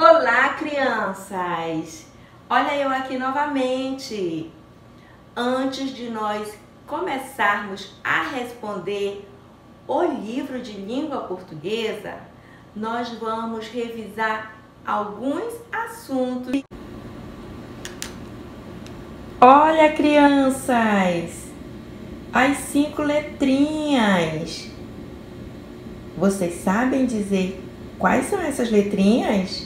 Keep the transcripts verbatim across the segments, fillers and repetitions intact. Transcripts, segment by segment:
Olá, crianças! Olha eu aqui novamente. Antes de nós começarmos a responder o livro de língua portuguesa, nós vamos revisar alguns assuntos. Olha, crianças, as cinco letrinhas. Vocês sabem dizer quais são essas letrinhas?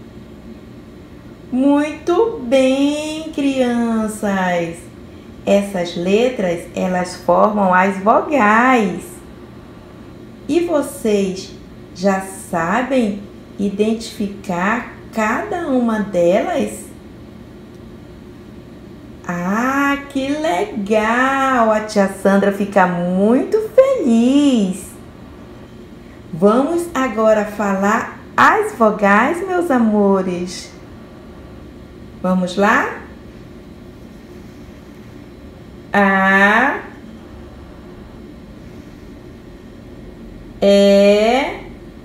Muito bem, crianças! Essas letras, elas formam as vogais. E vocês já sabem identificar cada uma delas? Ah, que legal! A tia Sandra fica muito feliz. Vamos agora falar as vogais, meus amores. Vamos lá? A, E,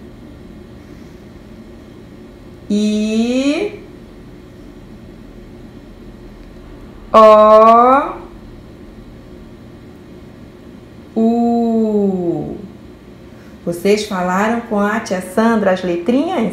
I, O, U. Vocês falaram com a tia Sandra as letrinhas?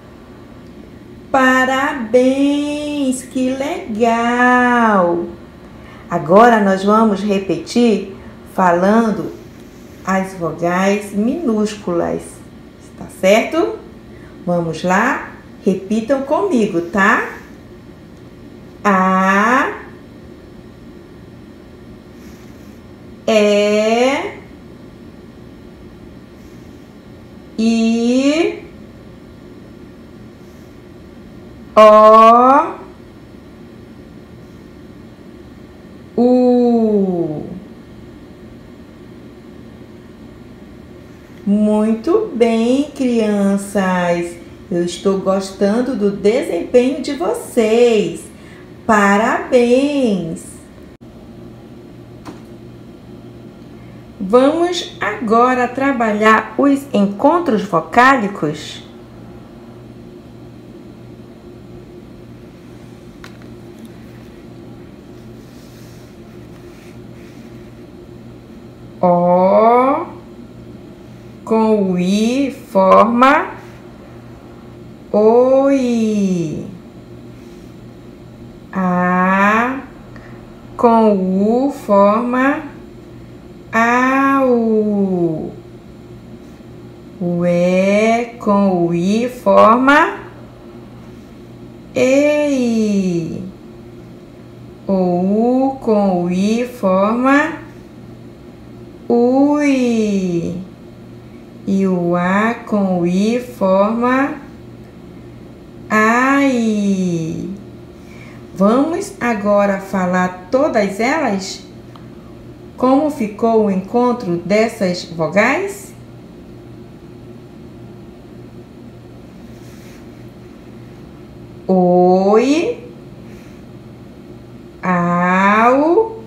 Parabéns, que legal! Agora nós vamos repetir falando as vogais minúsculas, tá certo? Vamos lá? Repitam comigo, tá? A, E, I, O, U. Muito bem, crianças. Eu estou gostando do desempenho de vocês. Parabéns! Vamos agora trabalhar os encontros vocálicos. O com o I forma oi. A com o U forma au. O E com o I forma ei. O U com o I forma ui. E o A com o I forma ai. Vamos agora falar todas elas? Como ficou o encontro dessas vogais? Oi, au,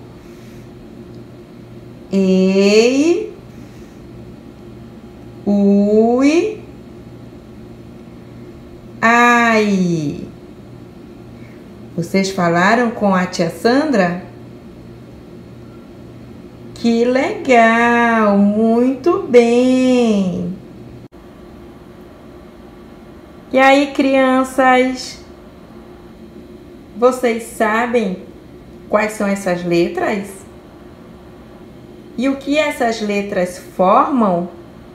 ei, ui, ai. Vocês falaram com a tia Sandra? Que legal! Muito bem! E aí, crianças? Vocês sabem quais são essas letras? E o que essas letras formam?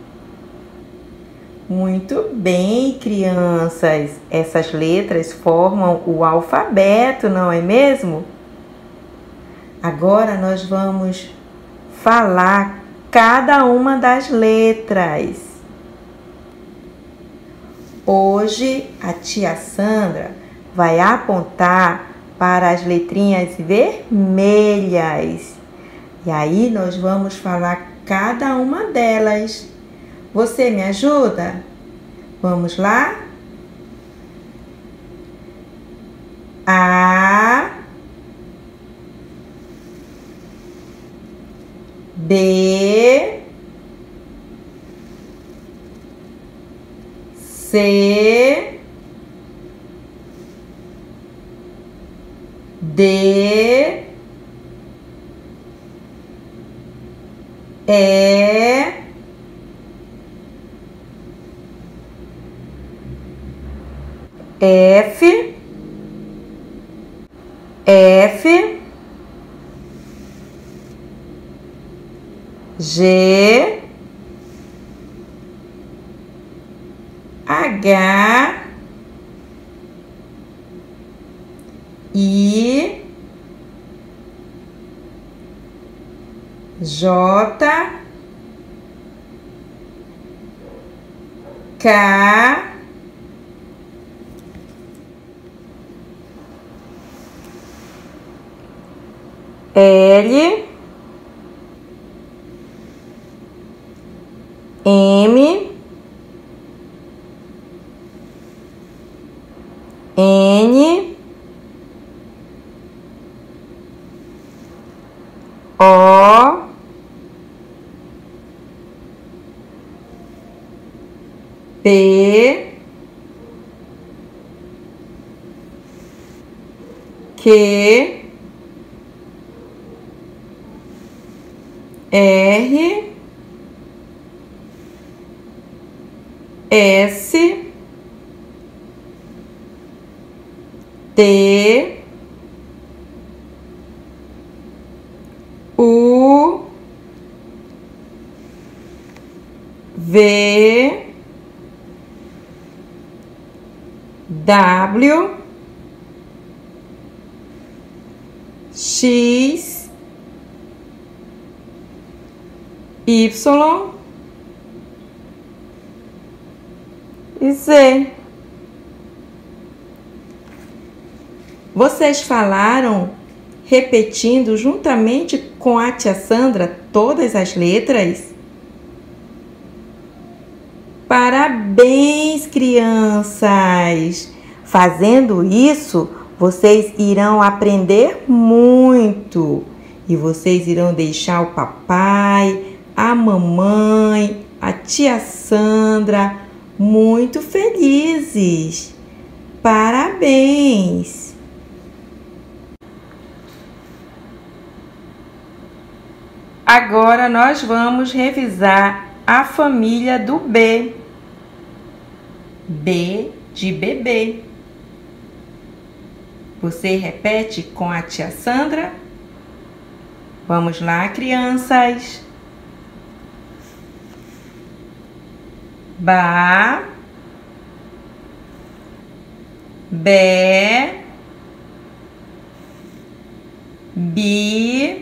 Muito bem, crianças! Essas letras formam o alfabeto, não é mesmo? Agora nós vamos falar cada uma das letras. Hoje a tia Sandra vai apontar para as letrinhas vermelhas. E aí nós vamos falar cada uma delas. Você me ajuda? Vamos lá? A, B, C, D, E, F, F, G, H, I, J, K, L, M, N, O, P, Q, R, S, T, U, V, W, X, Y e Z. Vocês falaram repetindo juntamente com a tia Sandra todas as letras? Parabéns, crianças! Fazendo isso, vocês irão aprender muito e vocês irão deixar o papai, a mamãe, a tia Sandra muito felizes. Parabéns! Agora nós vamos revisar a família do B. B de bebê. Você repete com a tia Sandra? Vamos lá, crianças. Ba, Bé, Bi,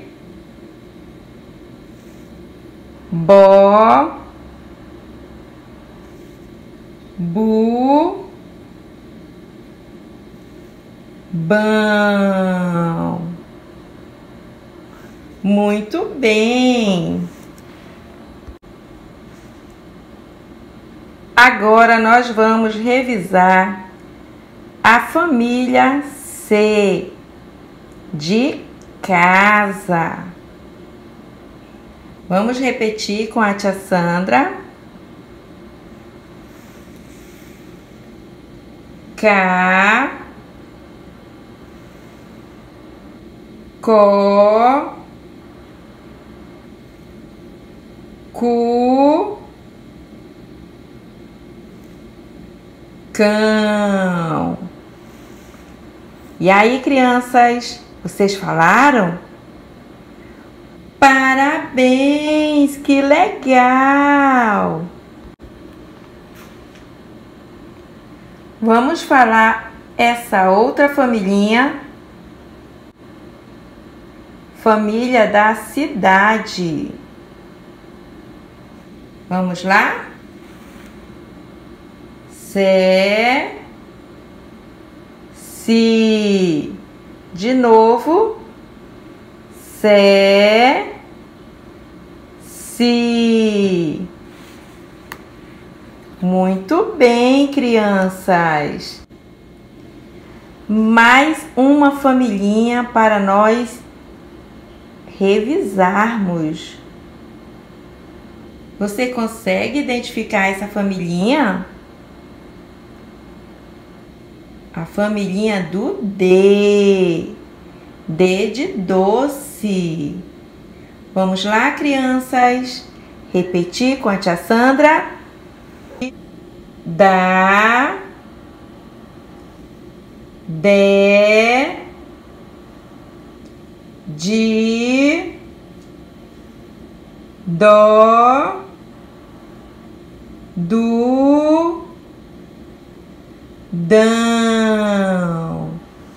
Bó, Bu, Bão. Muito bem! Agora nós vamos revisar a família C de casa. Vamos repetir com a tia Sandra. K, Có, Cu, Cão. E aí, crianças, vocês falaram? Parabéns, que legal! Vamos falar essa outra familhinha. Família da cidade. Vamos lá? C, Si. De novo. C, Si. Muito bem, crianças. Mais uma familhinha para nós revisarmos. Você consegue identificar essa familhinha? A familhinha do D. D de doce. Vamos lá, crianças? Repetir com a tia Sandra. Da, de, de, do, do, dão.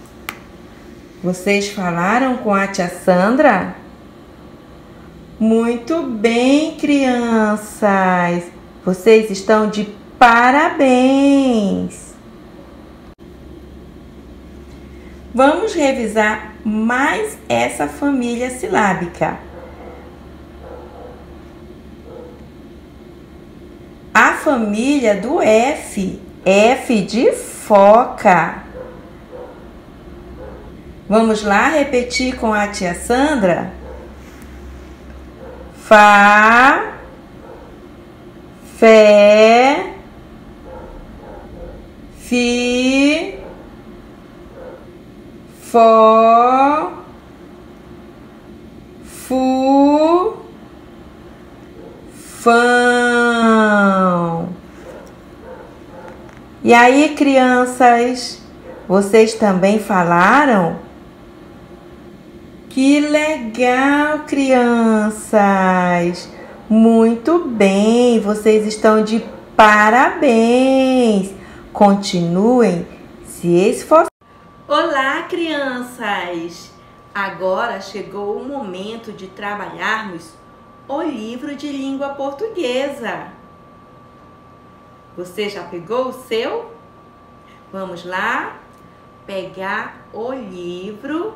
Vocês falaram com a tia Sandra? Muito bem, crianças. Vocês estão de parabéns. Vamos revisar mais essa família silábica. A família do F, F de foca. Vamos lá repetir com a tia Sandra? Fá, fé, fi, fó, fu, fão. E aí, crianças, vocês também falaram? Que legal, crianças! Muito bem, vocês estão de parabéns! Continuem se esforçando. Olá, crianças! Agora chegou o momento de trabalharmos o livro de língua portuguesa. Você já pegou o seu? Vamos lá pegar o livro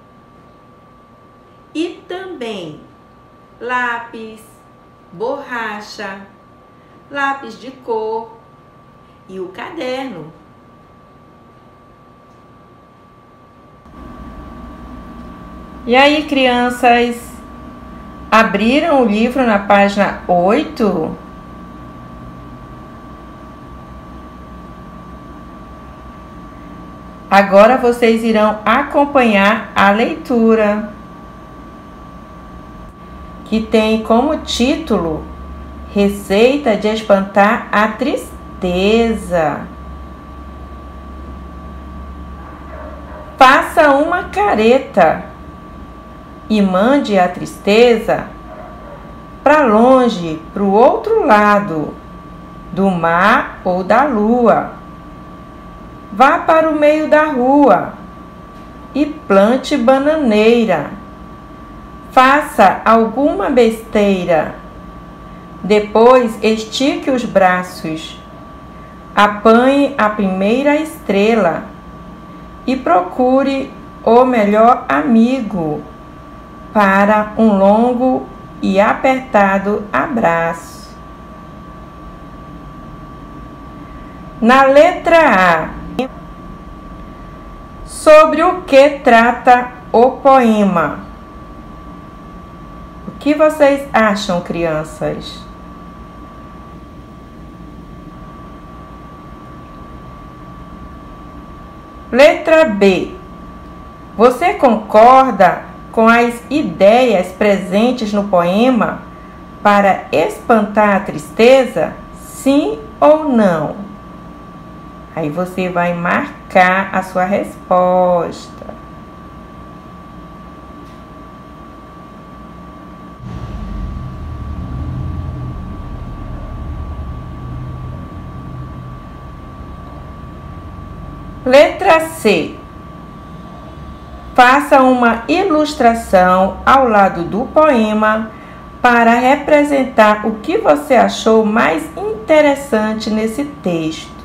e também lápis, borracha, lápis de cor e o caderno. E aí, crianças, abriram o livro na página oito? Agora vocês irão acompanhar a leitura, que tem como título Receita de espantar a tristeza. Faça uma careta e mande a tristeza para longe, para o outro lado do mar ou da lua. Vá para o meio da rua e plante bananeira. Faça alguma besteira. Depois estique os braços. Apanhe a primeira estrela e procure o melhor amigo para um longo e apertado abraço. Na letra A, sobre o que trata o poema? O que vocês acham, crianças? Letra B. Você concorda com as ideias presentes no poema para espantar a tristeza? Sim ou não? Aí você vai marcar a sua resposta. Letra C. Faça uma ilustração ao lado do poema para representar o que você achou mais interessante nesse texto.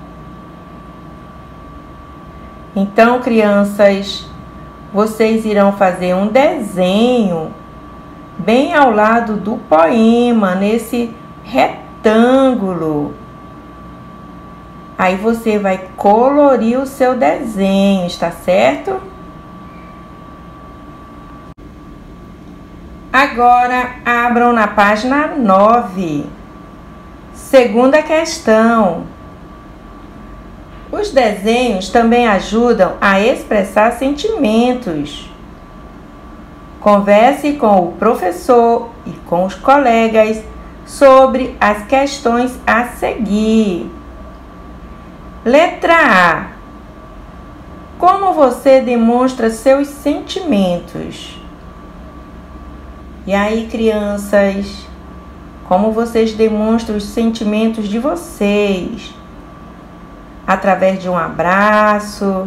Então, crianças, vocês irão fazer um desenho bem ao lado do poema, nesse retângulo. Aí você vai colorir o seu desenho, está certo? Agora, abram na página nove. Segunda questão. Os desenhos também ajudam a expressar sentimentos. Converse com o professor e com os colegas sobre as questões a seguir. Letra A. Como você demonstra seus sentimentos? E aí, crianças, como vocês demonstram os sentimentos de vocês? Através de um abraço,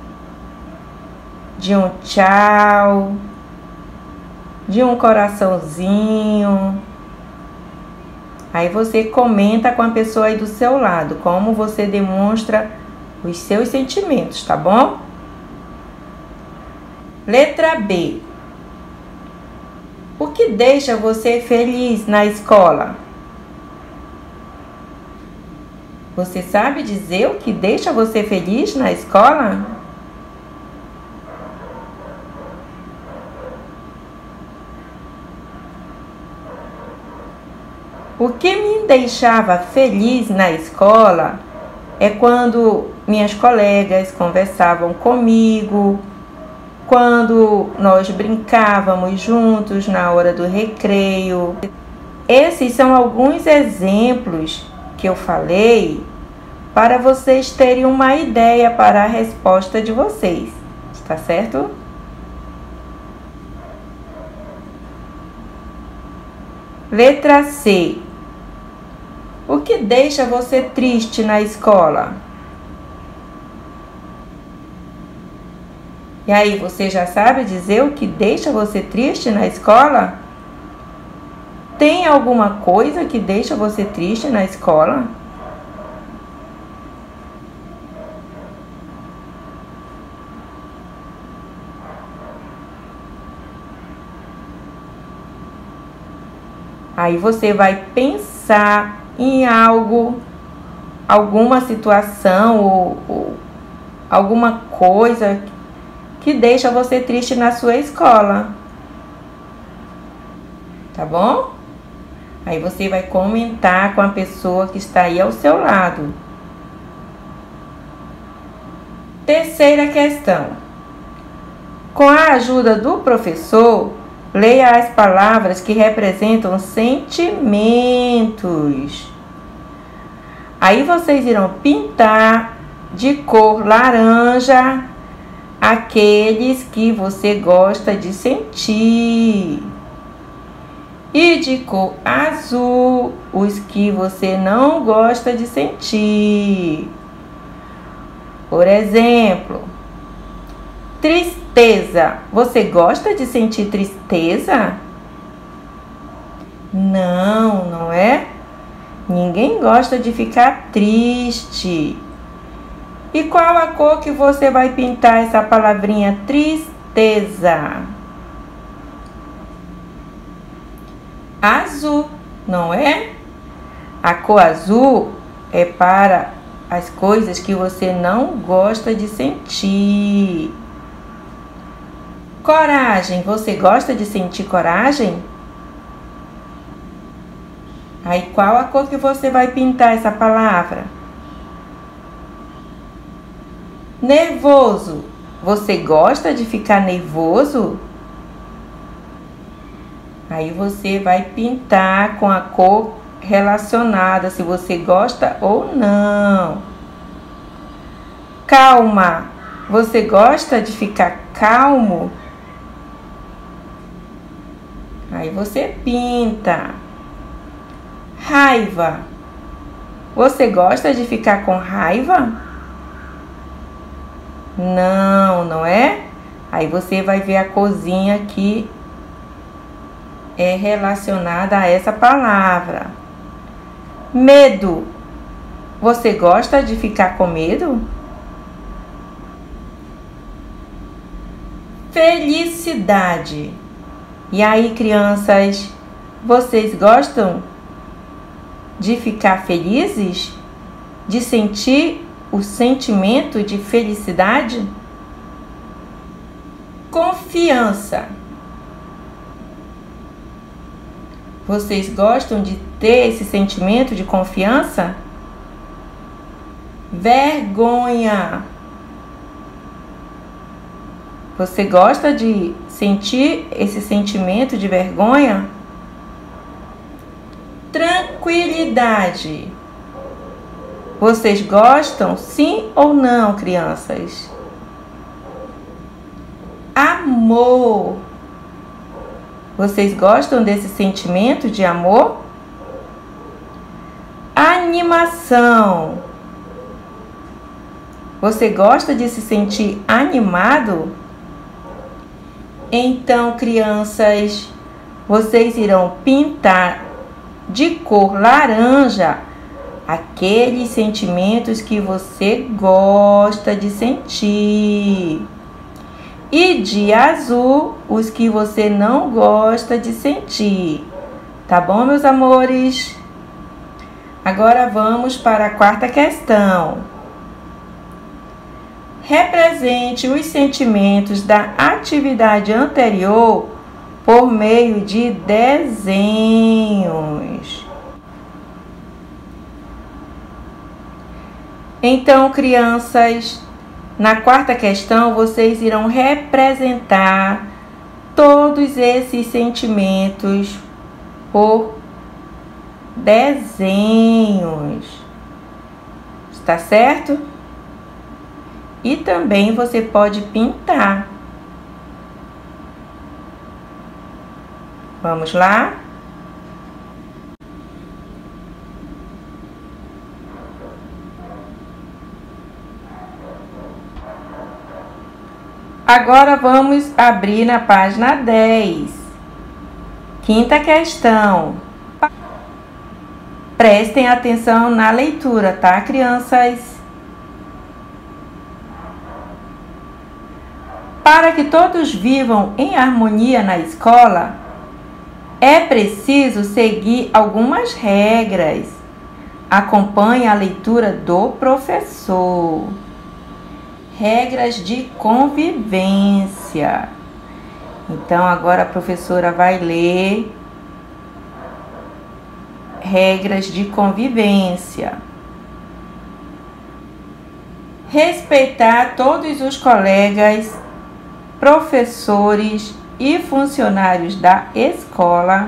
de um tchau, de um coraçãozinho. Aí você comenta com a pessoa aí do seu lado como você demonstra os seus sentimentos, tá bom? Letra B. O que deixa você feliz na escola? Você sabe dizer o que deixa você feliz na escola? O que me deixava feliz na escola é quando minhas colegas conversavam comigo, quando nós brincávamos juntos na hora do recreio. Esses são alguns exemplos que eu falei para vocês terem uma ideia para a resposta de vocês, tá certo? Letra C. O que deixa você triste na escola? E aí, você já sabe dizer o que deixa você triste na escola? Tem alguma coisa que deixa você triste na escola? Aí você vai pensar em algo, alguma situação ou, ou alguma coisa que deixa você triste na sua escola. Tá bom? Aí você vai comentar com a pessoa que está aí ao seu lado. Terceira questão. Com a ajuda do professor, leia as palavras que representam sentimentos. Aí vocês irão pintar de cor laranja aqueles que você gosta de sentir. E de cor azul os que você não gosta de sentir. Por exemplo, tristeza. Você gosta de sentir tristeza? Não, não é? Ninguém gosta de ficar triste. E qual a cor que você vai pintar essa palavrinha tristeza? Azul, não é? A cor azul é para as coisas que você não gosta de sentir. Coragem, você gosta de sentir coragem? Aí qual a cor que você vai pintar essa palavra? Nervoso, você gosta de ficar nervoso? Aí você vai pintar com a cor relacionada, se você gosta ou não. Calma, você gosta de ficar calmo? Aí você pinta. Raiva, você gosta de ficar com raiva? Não, não é? Aí você vai ver a corzinha que é relacionada a essa palavra. Medo, você gosta de ficar com medo? Felicidade. E aí, crianças, vocês gostam de ficar felizes? De sentir o sentimento de felicidade? Confiança. Vocês gostam de ter esse sentimento de confiança? Vergonha. Você gosta de sentir esse sentimento de vergonha? Tranquilidade. Vocês gostam, sim ou não, crianças? Amor. Vocês gostam desse sentimento de amor? Animação. Você gosta de se sentir animado? Então, crianças, vocês irão pintar de cor laranja aqueles sentimentos que você gosta de sentir. E de azul, os que você não gosta de sentir. Tá bom, meus amores? Agora vamos para a quarta questão. Represente os sentimentos da atividade anterior por meio de desenhos. Então, crianças, na quarta questão, vocês irão representar todos esses sentimentos por desenhos. Está certo? E também você pode pintar. Vamos lá? Agora vamos abrir na página dez. Quinta questão. Prestem atenção na leitura, tá, crianças? Para que todos vivam em harmonia na escola, é preciso seguir algumas regras. Acompanhe a leitura do professor. Regras de convivência. Então, agora a professora vai ler regras de convivência. Respeitar todos os colegas, professores e funcionários da escola.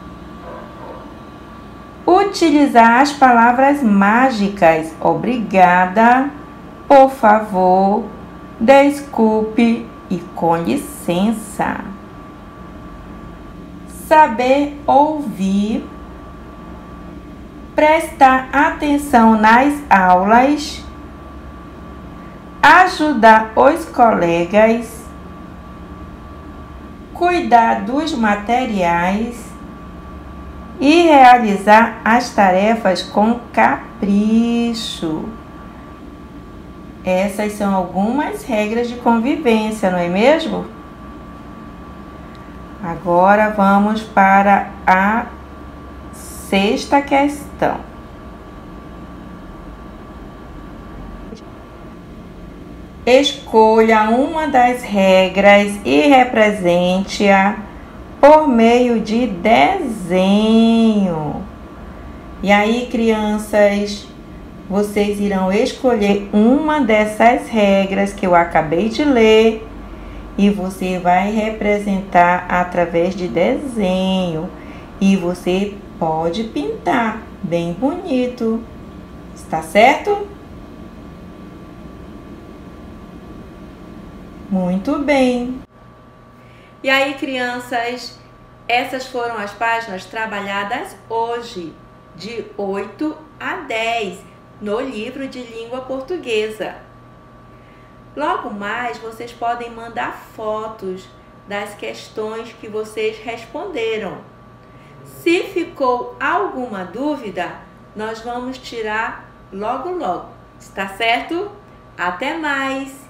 Utilizar as palavras mágicas obrigada, por favor, desculpe e com licença. Saber ouvir. Prestar atenção nas aulas. Ajudar os colegas. Cuidar dos materiais. E realizar as tarefas com capricho. Essas são algumas regras de convivência, não é mesmo? Agora vamos para a sexta questão. Escolha uma das regras e represente-a por meio de desenho. E aí, crianças, vocês irão escolher uma dessas regras que eu acabei de ler e você vai representar através de desenho. E você pode pintar bem bonito. Está certo? Muito bem. E aí, crianças, essas foram as páginas trabalhadas hoje, de oito a dez, no livro de língua portuguesa. Logo mais, vocês podem mandar fotos das questões que vocês responderam. Se ficou alguma dúvida, nós vamos tirar logo logo. Está certo? Até mais!